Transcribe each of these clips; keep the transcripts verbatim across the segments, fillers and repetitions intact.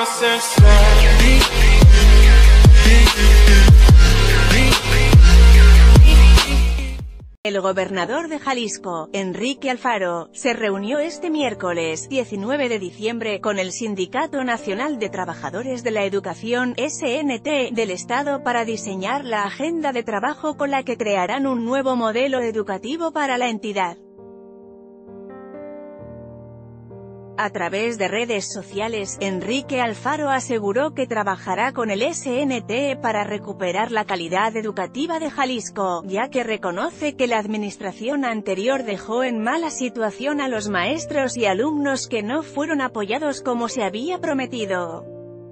El gobernador de Jalisco, Enrique Alfaro, se reunió este miércoles, diecinueve de diciembre, con el Sindicato Nacional de Trabajadores de la Educación, S N T, del Estado para diseñar la agenda de trabajo con la que crearán un nuevo modelo educativo para la entidad. A través de redes sociales, Enrique Alfaro aseguró que trabajará con el S N T para recuperar la calidad educativa de Jalisco, ya que reconoce que la administración anterior dejó en mala situación a los maestros y alumnos que no fueron apoyados como se había prometido.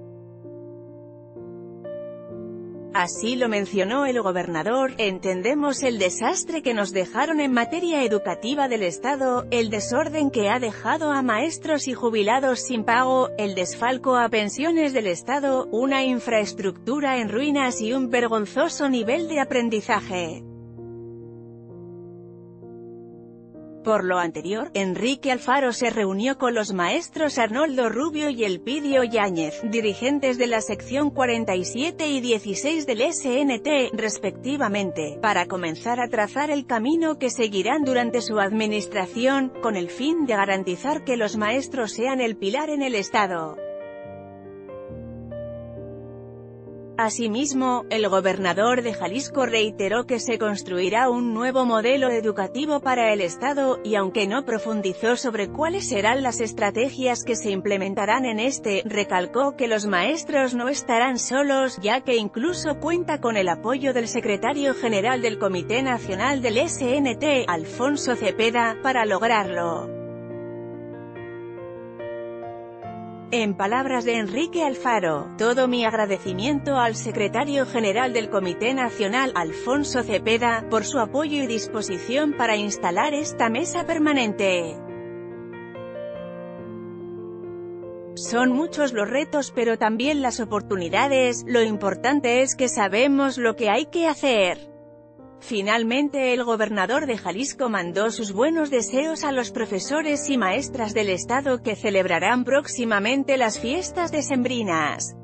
Así lo mencionó el gobernador: entendemos el desastre que nos dejaron en materia educativa del Estado, el desorden que ha dejado a maestros y jubilados sin pago, el desfalco a pensiones del Estado, una infraestructura en ruinas y un vergonzoso nivel de aprendizaje. Por lo anterior, Enrique Alfaro se reunió con los maestros Arnoldo Rubio y Elpidio Yáñez, dirigentes de la sección cuarenta y siete y dieciséis del S N T, respectivamente, para comenzar a trazar el camino que seguirán durante su administración, con el fin de garantizar que los maestros sean el pilar en el Estado. Asimismo, el gobernador de Jalisco reiteró que se construirá un nuevo modelo educativo para el Estado, y aunque no profundizó sobre cuáles serán las estrategias que se implementarán en este, recalcó que los maestros no estarán solos, ya que incluso cuenta con el apoyo del secretario general del Comité Nacional del S N T, Alfonso Cepeda, para lograrlo. En palabras de Enrique Alfaro, todo mi agradecimiento al secretario general del Comité Nacional, Alfonso Cepeda, por su apoyo y disposición para instalar esta mesa permanente. Son muchos los retos pero también las oportunidades, lo importante es que sabemos lo que hay que hacer. Finalmente, el gobernador de Jalisco mandó sus buenos deseos a los profesores y maestras del Estado que celebrarán próximamente las fiestas decembrinas.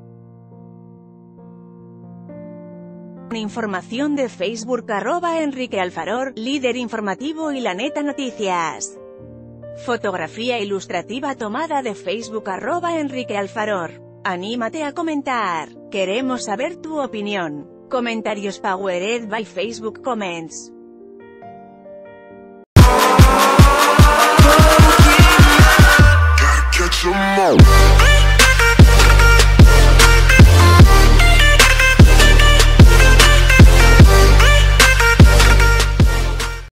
Información de Facebook arroba Enrique Alfaro, líder informativo y La Neta Noticias. Fotografía ilustrativa tomada de Facebook arroba Enrique Alfaro. Anímate a comentar. Queremos saber tu opinión. Comentarios powered by Facebook Comments. Gotta catch 'em all.